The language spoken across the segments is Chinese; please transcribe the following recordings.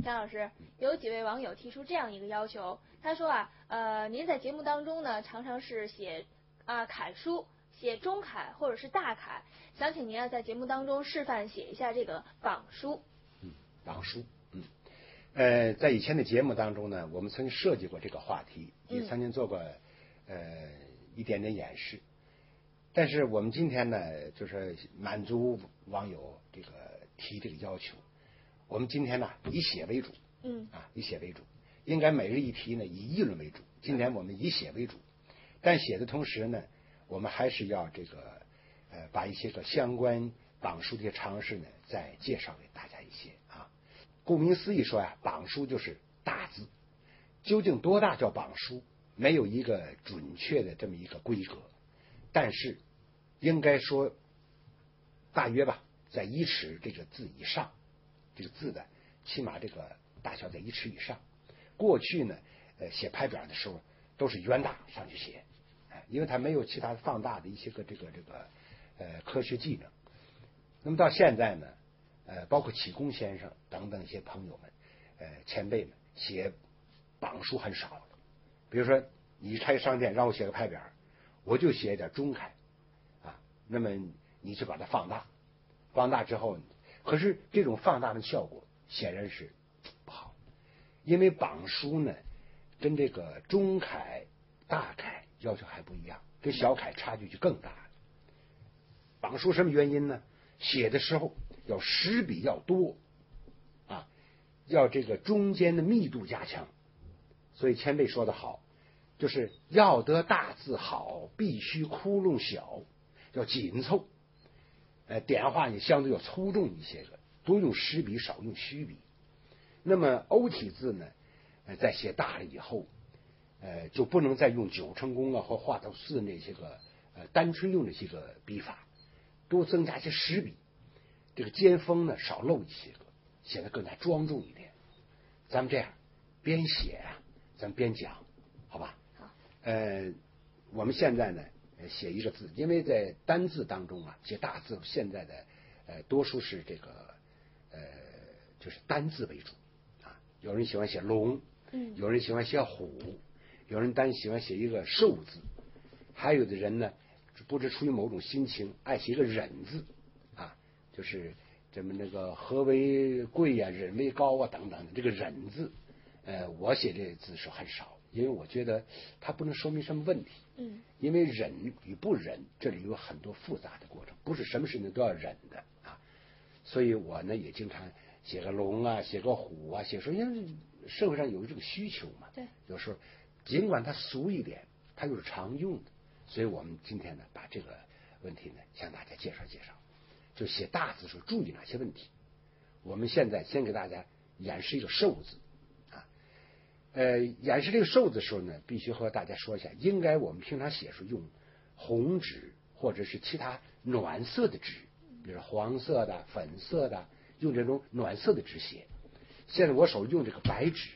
张老师，有几位网友提出这样一个要求，他说您在节目当中呢，常常是写楷书，写中楷或者是大楷，想请您在节目当中示范写一下这个榜书。 榜书，在以前的节目当中呢，我们曾经设计过这个话题，也曾经做过一点点演示。但是我们今天呢，就是满足网友这个提这个要求，我们今天呢以写为主，以写为主，应该每日一题呢以议论为主。今天我们以写为主，但写的同时呢，我们还是要这个把一些个相关榜书的一些常识呢再介绍给大家一些啊。顾名思义说榜书就是大字，究竟多大叫榜书，没有一个准确的这么一个规格，但是应该说大约吧，在1尺这个字以上，这个字的起码这个大小在1尺以上。过去呢，写牌匾的时候都是原大上去写，因为它没有其他放大的一些个这个科学技能。那么到现在呢，包括启功先生等等一些朋友们，前辈们写榜书很少了。比如说你开商店让我写个牌匾，我就写一点中楷那么你就把它放大，放大之后，可是这种放大的效果显然是不好，因为榜书呢跟这个中楷大楷要求还不一样，跟小楷差距就更大了。榜书什么原因呢？写的时候要实笔要多要这个中间的密度加强。所以前辈说的好，就是要得大字好，必须窟窿小，要紧凑，点画也相对要粗重一些个，多用实笔，少用虚笔。那么欧体字呢，在写大了以后，就不能再用9成功或画到4那些个单纯用这些个笔法，多增加一些实笔，这个尖锋呢少露一些个，显得更加庄重一点。咱们这样边写咱们边讲，好吧？ 好。 我们现在呢写一个字，因为在单字当中写大字现在的多数是这个就是单字为主有人喜欢写龙，有人喜欢写虎，有人喜欢写一个寿字，还有的人呢不知出于某种心情爱写一个忍字就是这么那个和为贵忍为高等等的这个忍字，我写这字是很少，因为我觉得它不能说明什么问题。因为忍与不忍这里有很多复杂的过程，不是什么事情都要忍的所以我呢也经常写个龙写个虎写说，因为社会上有这个需求嘛。 对， 有时候尽管它俗一点，它又是常用的，所以我们今天呢把这个问题呢向大家介绍介绍，就写大字时候注意哪些问题。我们现在先给大家演示一个寿字演示这个寿字的时候呢，必须和大家说一下，应该我们平常写时用红纸或者是其他暖色的纸，比如黄色的、粉色的，用这种暖色的纸写。现在我手用这个白纸，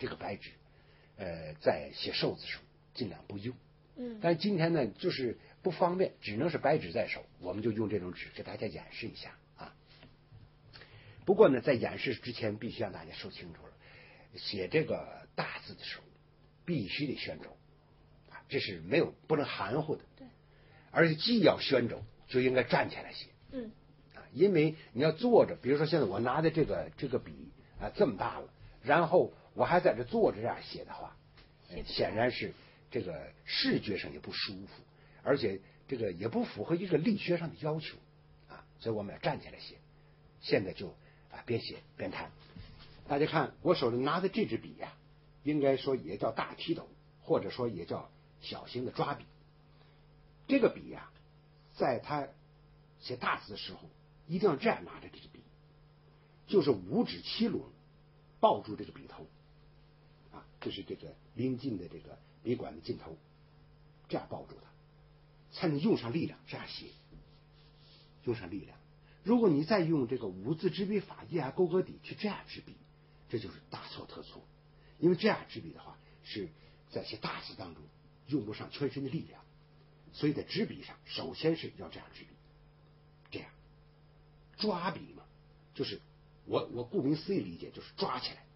在写寿字的时候尽量不用。但是今天呢就是不方便，只能是白纸在手，我们就用这种纸给大家演示一下不过呢，在演示之前必须让大家说清楚了，写这个大字的时候必须得宣轴这是不能含糊的。 对， 而且既要宣轴就应该站起来写。因为你要坐着，比如说现在我拿的这个笔这么大了，然后我还在这坐着这样写的话，显然是这个视觉上也不舒服，而且这个也不符合一个力学上的要求所以我们要站起来写。现在就边写边谈。大家看我手里拿的这支笔应该说也叫大提斗，或者说也叫小型的抓笔。这个笔在他写大字的时候一定要这样拿着这支笔，就是5指7轮抱住这个笔头这是这个临近的这个笔管的尽头，这样抱住它才能用上力量，这样写用上力量。如果你再用这个5字执笔法一勾勾底去这样执笔，这就是大错特错。因为这样执笔的话是在写大字当中用不上全身的力量，所以在执笔上首先是要这样执笔。这样抓笔嘛，就是我顾名思义理解就是抓起来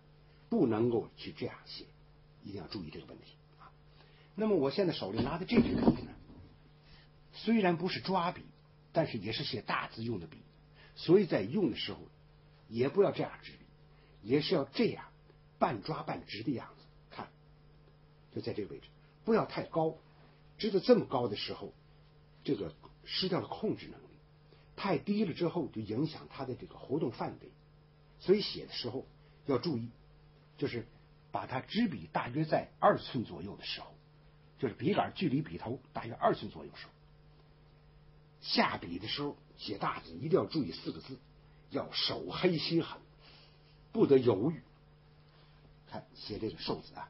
不能够去这样写，一定要注意这个问题啊。那么我现在手里拿的这支笔呢，虽然不是抓笔，但是也是写大字用的笔，所以在用的时候也不要这样执笔，也是要这样半抓半直的样子，看，就在这个位置，不要太高，直到这么高的时候，这个失掉了控制能力，太低了之后就影响它的这个活动范围，所以写的时候要注意，就是把它执笔大约在2寸左右的时候，就是笔杆距离笔头大约2寸左右的时候，下笔的时候写大字一定要注意4个字，要手黑心狠，不得犹豫。看写这个寿字啊，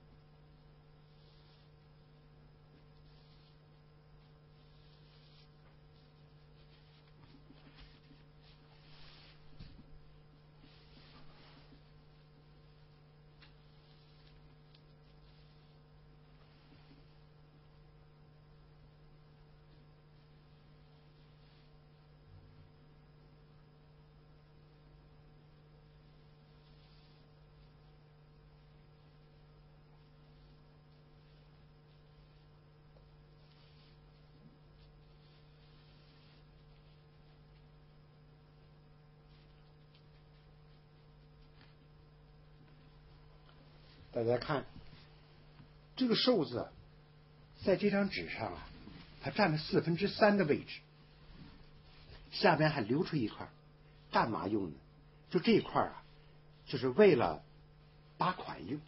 大家看这个寿字在这张纸上啊，它占了3/4的位置，下边还留出一块，干嘛用呢？就这一块啊，就是为了把款用。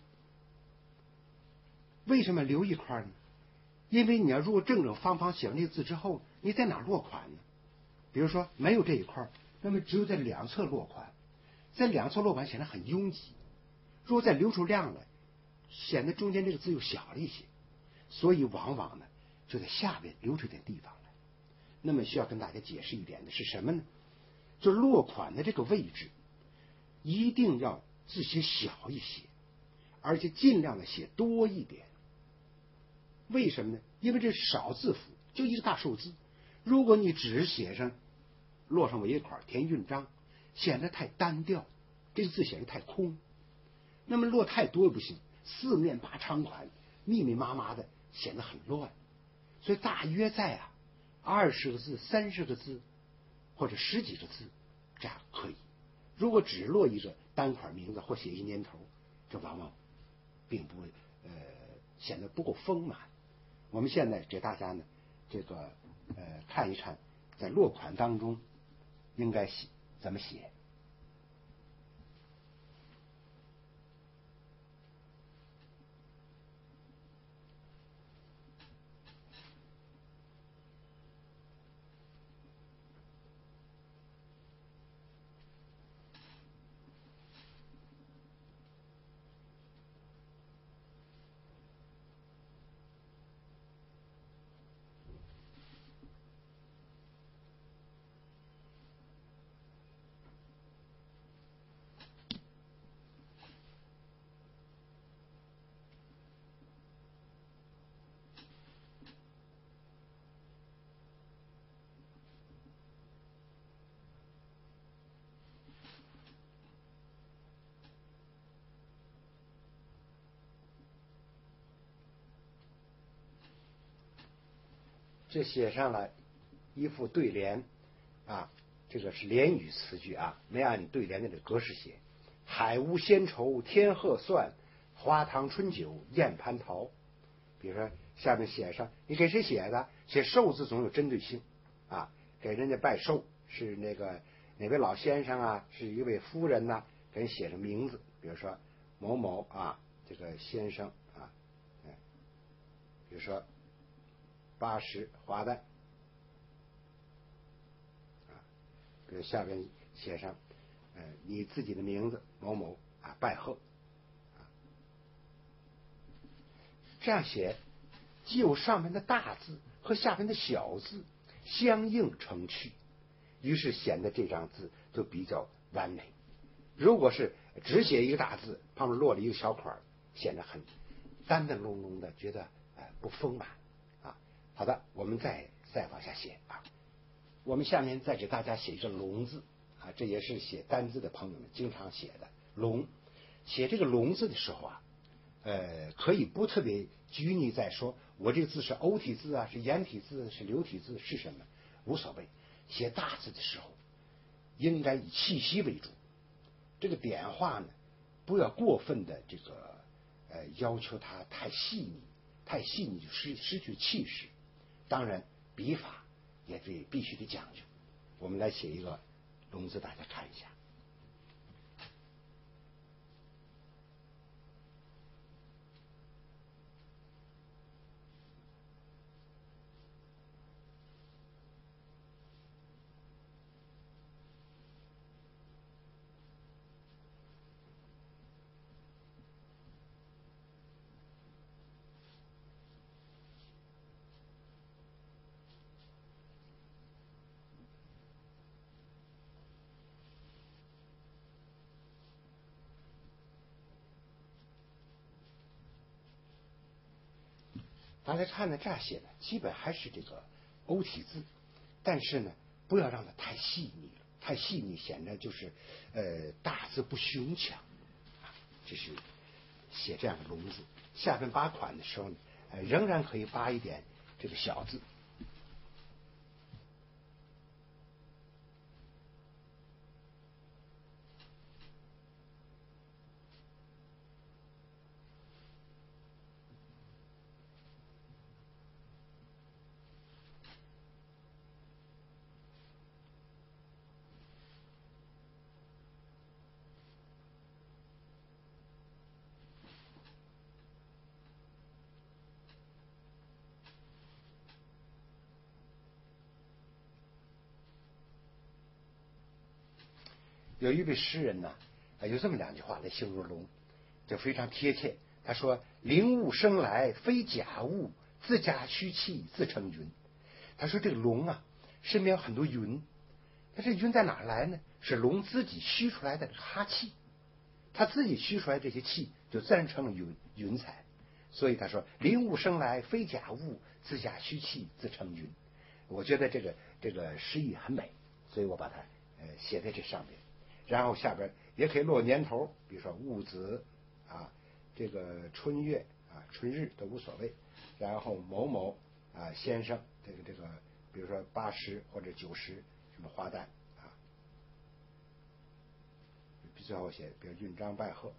为什么留一块呢？因为你要如果正正方方写完这个字之后，你在哪落款呢？比如说没有这一块，那么只有在两侧落款，在两侧落款显得很拥挤，如果再留出量来，显得中间这个字又小了一些，所以往往呢就在下边留出点地方来。那么需要跟大家解释一点的是什么呢？就落款的这个位置一定要字写小一些，而且尽量的写多一点。为什么呢？因为这是少字符，就一个大寿字，如果你只写上落上尾款填韵章，显得太单调，这个字显得太空。那么落太多不行，四面八长款，密密麻麻的，显得很乱。所以大约在20个字、30个字或者10几个字，这样可以。如果只落一个单款名字或写一年头，这往往并不会显得不够丰满。我们现在给大家呢这个看一看，在落款当中应该怎么写。这写上了一副对联啊，这个是联语词句啊，没按对联的这个格式写。海无仙愁天鹤算，花堂春酒宴蟠桃。比如说下面写上，你给谁写的？写寿字总有针对性啊，给人家拜寿是那个哪位老先生啊，是一位夫人呐，给人写上名字，比如说某某啊，这个先生啊，比如说80花旦啊，比如下边写上你自己的名字某某啊，拜贺啊，这样写既有上面的大字和下边的小字相映成趣，于是显得这张字就比较完美。如果是只写一个大字，旁边落了一个小款，显得很单单隆隆的，觉得不丰满啊。好的，我们再往下写啊。我们下面再给大家写一个龙字啊，这也是写单字的朋友们经常写的龙。 写这个龙字的时候啊，可以不特别拘泥在说我这个字是欧体字啊，是颜体字，是流体字，是什么，无所谓。写大字的时候，应该以气息为主。这个点画呢，不要过分的这个要求它太细腻，太细腻就失去气势。当然，笔法也必须得讲究。我们来写一个龙字，大家看一下。大家看呢，这样写的基本还是这个欧体字，但是呢，不要让它太细腻了，太细腻显得就是大字不雄强。这是写这样的龙字。下边扒款的时候呢，仍然可以扒一点这个小字。有一位诗人呢，有这么两句话来形容龙，就非常贴切。他说：“灵物生来非假物，自家虚气自成云。”他说这个龙啊，身边有很多云，那这云在哪来呢？是龙自己虚出来的哈气，他自己虚出来这些气，就自然成了云彩。所以他说：“灵物生来非假物，自家虚气自成云。”我觉得这个诗意很美，所以我把它写在这上面。然后下边也可以落年头，比如说戊子啊，这个春月啊、春日都无所谓。然后某某啊先生，这个，比如说80或者90什么花旦啊，最后写比如运章拜贺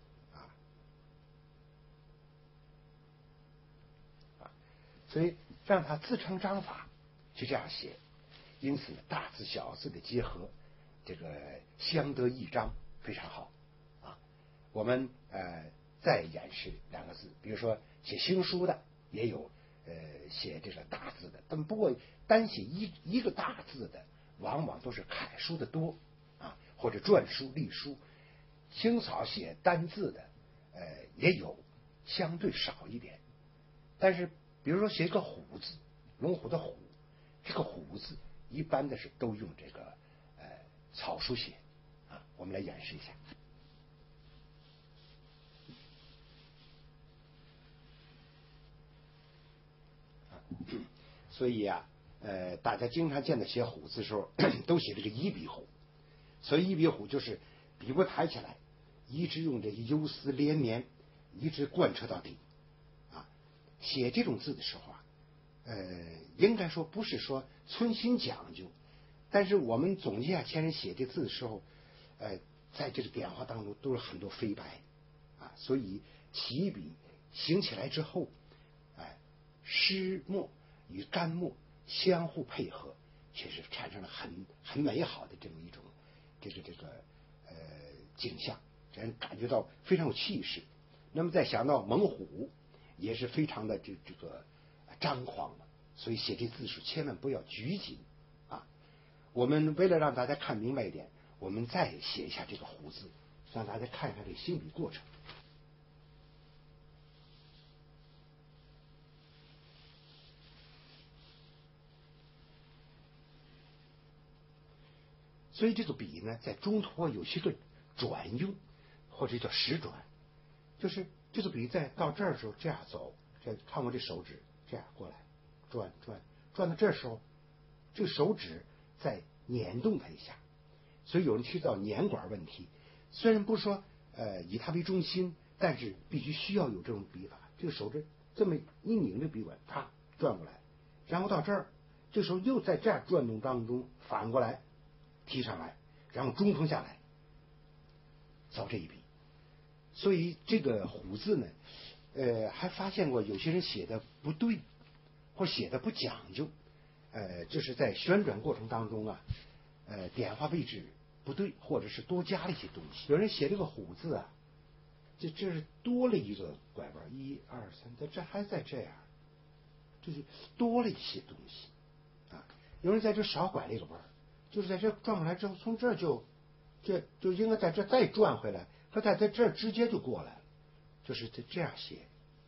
啊，所以让它自成章法，就这样写。因此大字小字的结合，这个相得益彰，非常好啊。我们再演示两个字，比如说写行书的也有写这个大字的，但不过单写一个大字的，往往都是楷书的多啊，或者篆书、隶书。清草写单字的也有，相对少一点。但是比如说写一个虎字，龙虎的虎，这个虎字一般的是都用这个草书写啊。我们来演示一下啊。所以啊，大家经常见到写虎字的时候，都写这个一笔虎。所以一笔虎就是笔不抬起来，一直用这个忧思连绵，一直贯彻到底啊。写这种字的时候啊，应该说不是说存心讲究，但是我们总结下前人写这字的时候，在这个点画当中都是很多飞白啊，所以起笔行起来之后，湿墨与干墨相互配合，确实产生了很美好的这么一种这个景象，让人感觉到非常有气势。那么再想到猛虎，也是非常的这个张狂嘛，所以写这字数千万不要拘谨啊。我们为了让大家看明白一点，我们再写一下这个虎字，让大家看一下这个行笔过程。所以这个笔呢，在中途有些个转用，或者叫实转，就是这个笔在到这儿的时候这样走，看我这手指这样过来，转到这时候，这个手指再捻动它一下。所以有人提到捻管问题，虽然不是说以它为中心，但是必须需要有这种笔法。这个手指这么一拧着笔管，啪转过来，然后到这儿，这时候又在这样转动当中反过来提上来，然后中锋下来，造这一笔。所以这个虎字呢，还发现过有些人写的不对，或写的不讲究，就是在旋转过程当中啊，点画位置不对，或者是多加了一些东西。有人写这个虎字啊，这是多了一个拐弯，1、2、3，这还在这样，就是多了一些东西啊。有人在这少拐了一个弯，就是在这转过来之后，从这儿就应该在这再转回来，可在这儿直接就过来了，就是这样写，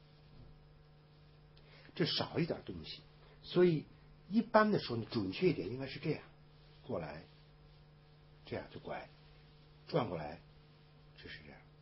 这少一点东西。所以一般的说呢，准确一点应该是这样，过来，这样就拐，转过来，就是这样。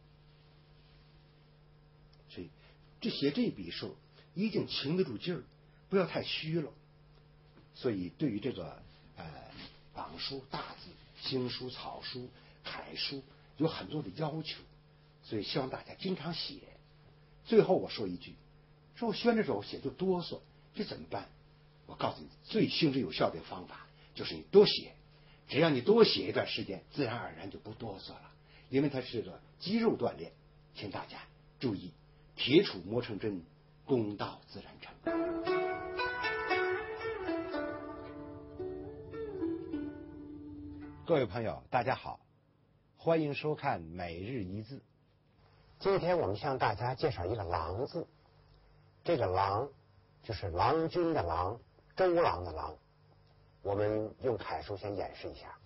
所以这写这笔时候一定擎得住劲儿，不要太虚了。所以对于这个榜书、大字、行书、草书、楷书有很多的要求，所以希望大家经常写。最后我说一句，说我宣着手写就哆嗦，这怎么办？我告诉你，最行之有效的方法就是你多写，只要你多写一段时间，自然而然就不哆嗦了，因为它是个肌肉锻炼。请大家注意，铁杵磨成针，功到自然成。各位朋友，大家好，欢迎收看每日一字。 今天我们向大家介绍一个郎字，这个郎就是郎君的郎，周郎的郎。我们用楷书先演示一下。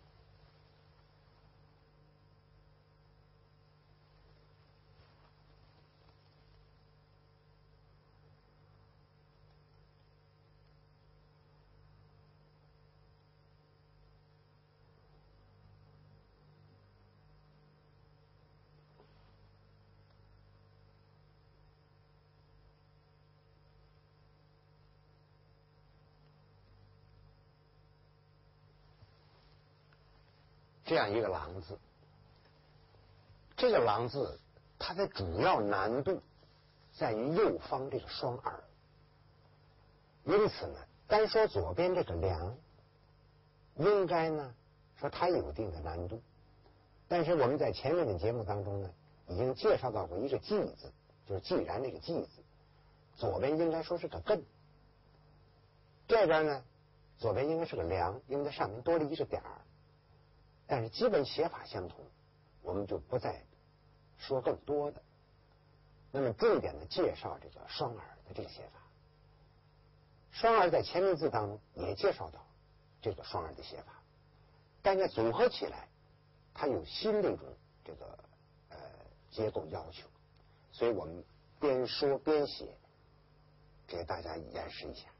这样一个郎字，这个郎字它的主要难度在于右方这个双耳，因此呢，单说左边这个梁，应该呢说它有一定的难度，但是我们在前面的节目当中呢，已经介绍到过一个既字，就是既然这个既字，左边应该说是个艮，这边呢左边应该是个梁，因为它上面多了一个点儿。但是基本写法相同，我们就不再说更多的。那么重点的介绍这个双耳的这个写法。双耳在前面字当中也介绍到这个双耳的写法，但是组合起来，它有新的一种这个结构要求，所以我们边说边写，给大家演示一下。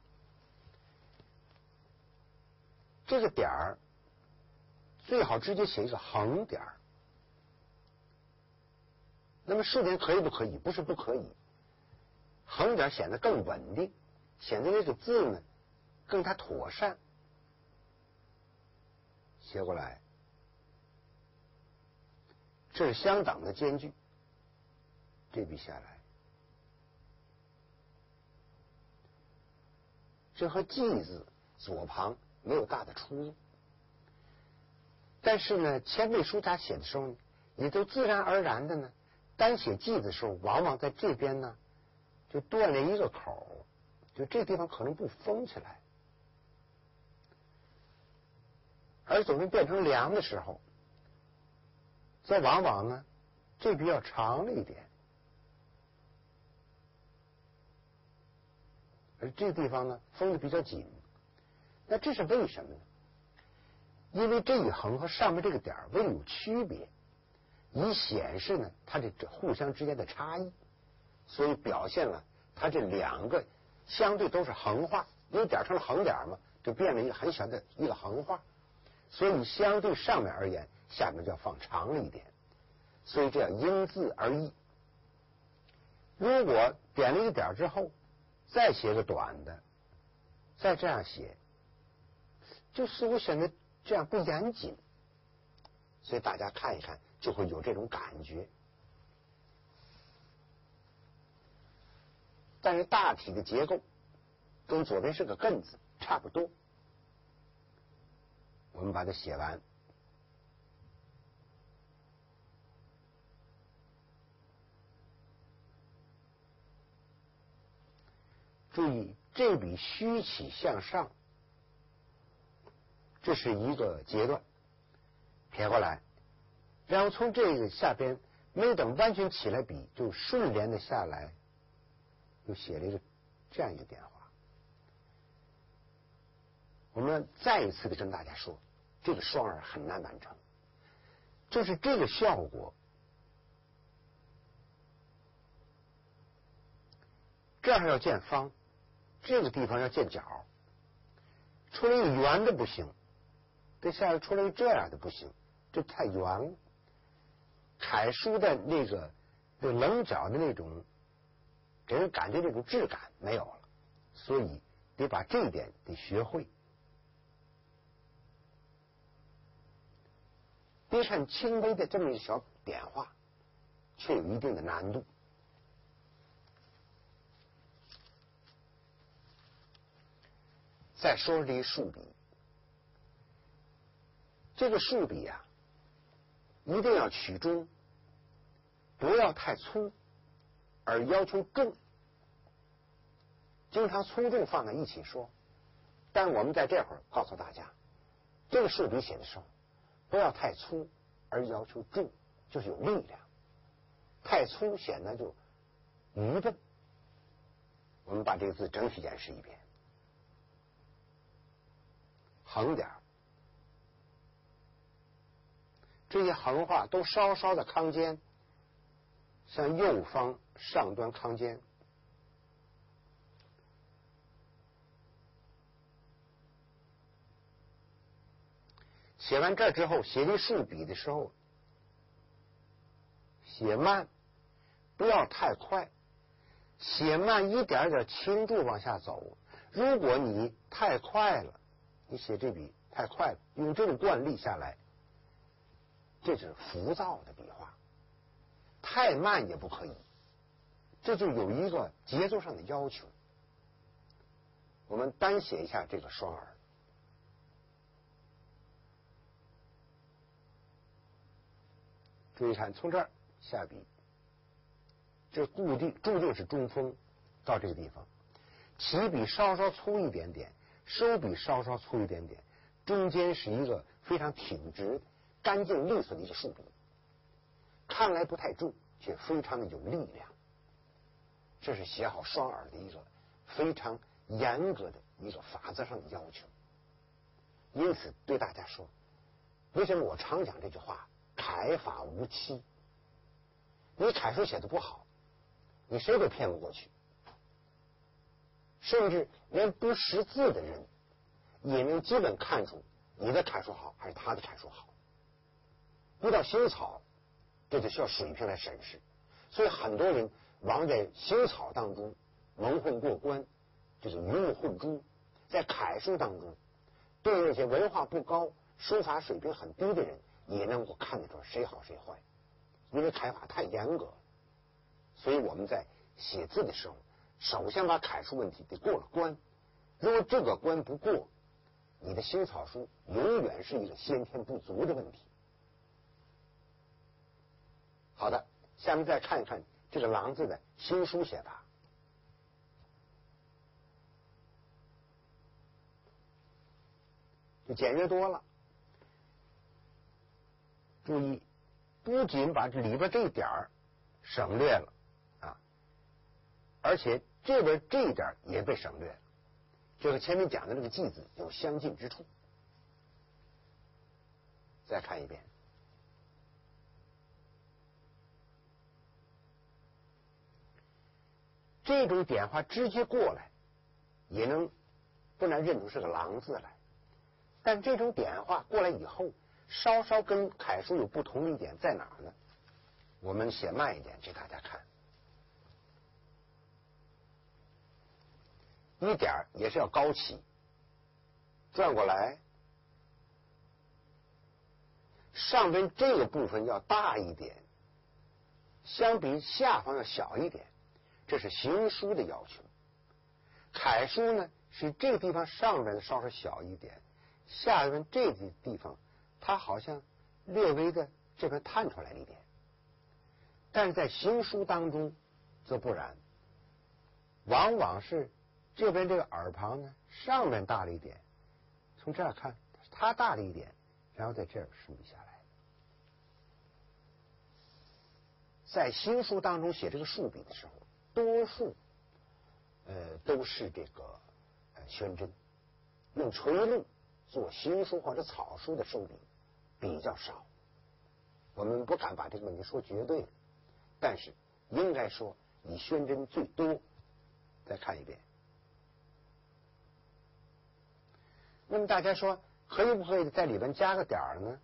这个点儿最好直接写一个横点儿。那么竖点可以不可以？不是不可以，横点显得更稳定，显得这个字呢更加妥善。写过来，这是相等的间距，这笔下来，这和既字左旁没有大的出入。但是呢，前辈书家写的时候呢，也都自然而然的呢，单写既字的时候，往往在这边呢，就断了一个口，就这地方可能不封起来。而左边变成梁的时候，再往往呢，这比较长了一点，而这地方呢，封的比较紧。那这是为什么呢？因为这一横和上面这个点为有区别，以显示呢它这互相之间的差异，所以表现了它这两个相对都是横画，因为点成了横点嘛，就变了一个很小的一个横画，所以相对上面而言，下面就要放长了一点，所以这样因字而异。如果点了一个点之后，再写个短的，再这样写，就似乎显得这样不严谨，所以大家看一看就会有这种感觉， 但是大体的结构跟左边是个艮字差不多。我们把它写完。注意，这笔虚起向上，这是一个阶段，撇过来，然后从这个下边没等完全起来笔，就顺连的下来，又写了一个这样一个变化。我们再一次的跟大家说，这个双耳很难完成，就是这个效果。这儿要见方，这个地方要见角，出来一个圆的不行，这下面出来一个这样的不行，这太圆了。楷书的那个棱角的那种给人感觉这种质感没有了，所以得把这一点得学会。别看轻微的这么一小点化，却有一定的难度。再说说这一竖笔，这个竖笔啊，一定要取中，不要太粗，而要求重。经常粗重放在一起说，但我们在这会儿告诉大家，这个竖笔写的时候，不要太粗，而要求重，就是有力量。太粗显得就愚笨。我们把这个字整体演示一遍。横点，这些横画都稍稍的康肩，向右方上端康肩。写完这之后，写这竖笔的时候，写慢，不要太快，写慢一点点轻重往下走。如果你太快了，你写这笔太快了，用这种惯例下来，这是浮躁的笔画。太慢也不可以，这就有一个节奏上的要求。我们单写一下这个双耳。注意看，从这儿下笔，这注定是中锋，到这个地方，起笔稍稍粗一点点，收笔稍稍粗一点点，中间是一个非常挺直、干净利索的一个竖笔，看来不太重，却非常的有力量。这是写好双耳的一个非常严格的一个法则上的要求。因此对大家说，为什么我常讲这句话，楷法无欺。你楷书写的不好，你谁都骗不过去，甚至连不识字的人也能基本看出你的楷书好还是他的楷书好。遇到新草，这就需要水平来审视，所以很多人往在新草当中蒙混过关，就是鱼目混珠。在楷书当中，对那些文化不高、书法水平很低的人也能够看得出谁好谁坏，因为楷法太严格了。所以我们在写字的时候，首先把楷书问题得过了关。如果这个关不过，你的新草书永远是一个先天不足的问题。好的，下面再看一看这个郎字的新书写法。就简约多了。注意，不仅把这里边这一点省略了啊，而且这边这一点也被省略了，这和前面讲的这个记字有相近之处。再看一遍，这种点画直接过来，也能不难认出是个郎字来。但这种点画过来以后，稍稍跟楷书有不同的一点在哪儿呢？我们写慢一点给大家看，一点也是要高起，转过来，上边这个部分要大一点，相比下方要小一点。 这是行书的要求。楷书呢，是这个地方上边稍稍小一点，下边这个地方它好像略微的这边探出来了一点。但是在行书当中则不然，往往是这边这个耳旁呢上面大了一点，从这儿看它大了一点，然后在这儿竖下来。在行书当中写这个竖笔的时候，多数都是这个宣真，用垂录做行书或者草书的收笔比较少。我们不敢把这个问题说绝对，但是应该说以宣真最多。再看一遍。那么大家说可以不可以在里边加个点儿呢？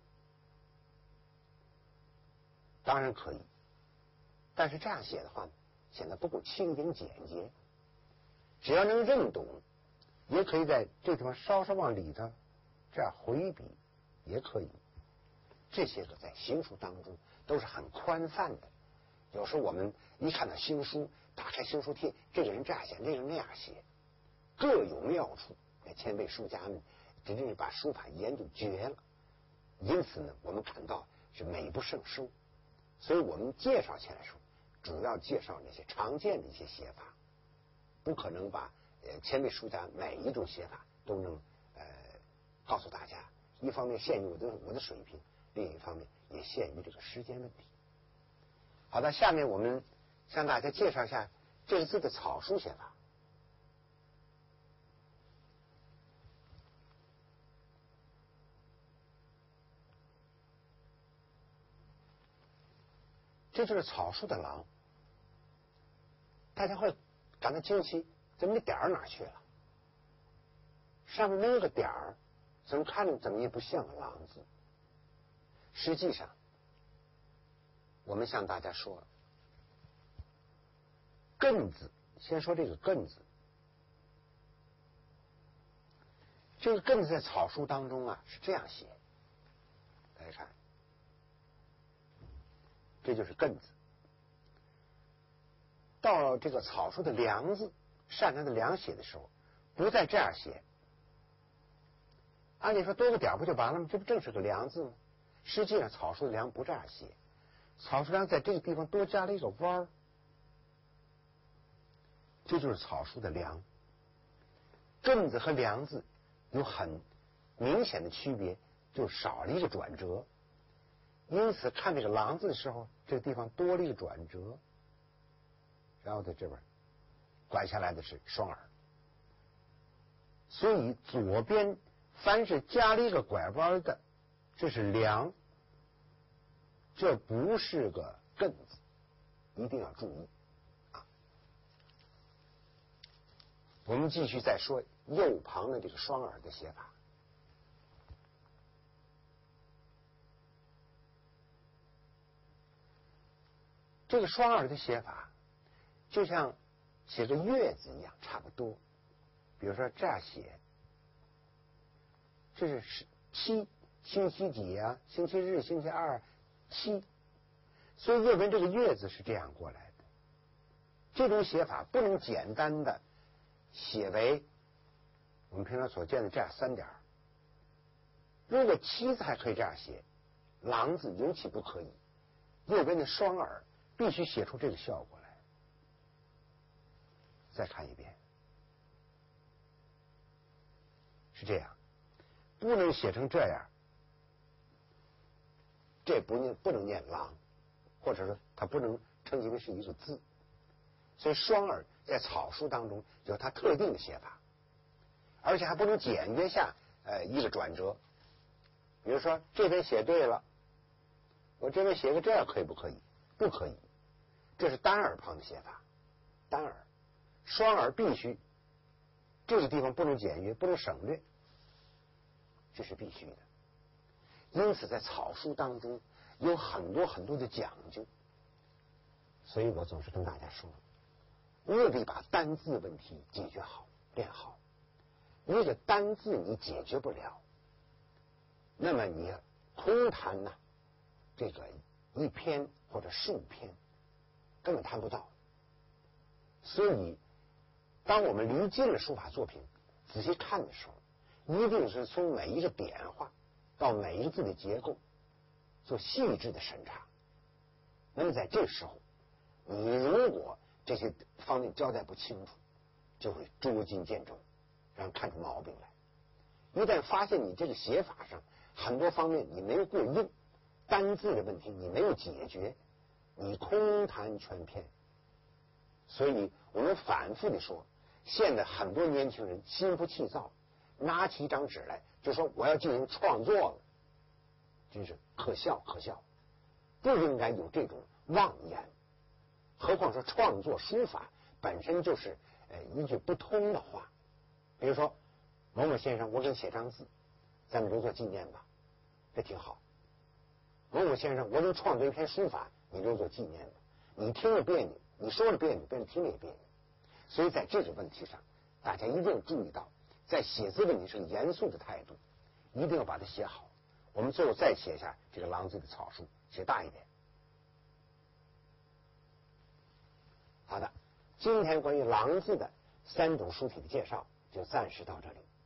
当然可以，但是这样写的话显得不够清简简洁。只要能认懂，也可以在这地方稍稍往里头这样回笔也可以。这些个在行书当中都是很宽泛的。有时候我们一看到行书，打开行书帖，这个人这样写，那个人那样写，各有妙处。那前辈书家们真正是把书法研究绝了，因此呢，我们感到是美不胜收。所以我们介绍起来说，主要介绍那些常见的一些写法，不可能把前辈书家每一种写法都能告诉大家。一方面限于我的水平，另一方面也限于这个时间问题。好的，下面我们向大家介绍一下这个字的草书写法。这就是草书的郎。大家会感到惊奇，怎么这点儿哪去了？上面没有个点儿，怎么看着怎么也不像个郎字。实际上我们向大家说，艮字，先说这个艮字。这个艮字在草书当中啊是这样写，大家看，这就是艮字。到这个草书的良字，擅长的良写的时候，不再这样写。按理说多个点不就完了吗？这不正是个良字吗？实际上草书的良不这样写，草书良在这个地方多加了一个弯儿，这就是草书的良。艮字和良字有很明显的区别，就少了一个转折。因此看这个郎字的时候，这个地方多了一个转折，然后在这边拐下来的是双耳。所以左边凡是加了一个拐弯的，这是良，这不是个艮字，一定要注意啊。我们继续再说右旁的这个双耳的写法。这个双耳的写法就像写个月字一样，差不多。比如说这样写，这是7，星期几啊？星期日、星期二，7。所以右边这个月字是这样过来的。这种写法不能简单的写为我们平常所见的这样3点。如果7字还可以这样写，郎字尤其不可以。右边的双耳必须写出这个效果来。再看一遍，是这样，不能写成这样，这不能念郎，或者说它不能称其为是一个字。所以双耳在草书当中有它特定的写法，而且还不能简约下一个转折。比如说这边写对了，我这边写个这样可以不可以？不可以，这是单耳旁的写法，单耳。双耳必须这个地方不能简约，不能省略，这是必须的。因此在草书当中有很多很多的讲究，所以我总是跟大家说，务必把单字问题解决好，练好。一个单字你解决不了，那么你空谈呢这个1篇或者数篇根本谈不到。 所以，当我们离近了书法作品仔细看的时候，一定是从每一个点画到每一个字的结构做细致的审查。那么在这时候，你如果这些方面交代不清楚，就会捉襟见肘，让人看出毛病来。一旦发现你这个写法上很多方面你没有过硬，单字的问题你没有解决，你空谈全篇。所以我们反复的说，现在很多年轻人心浮气躁，拿起一张纸来就说我要进行创作了，真是可笑可笑，不应该有这种妄言。何况说创作书法本身就是一句不通的话。比如说某某先生，我给你写张字，咱们留作纪念吧，这挺好。某某先生，我给你创作一篇书法，你留作纪念吧。你听着别扭，你说着别扭，别人听着也别扭。所以在这个问题上，大家一定要注意到，在写字问题是严肃的态度，一定要把它写好。我们最后再写一下这个郎字的草书，写大一点。好的，今天关于郎字的3种书体的介绍就暂时到这里。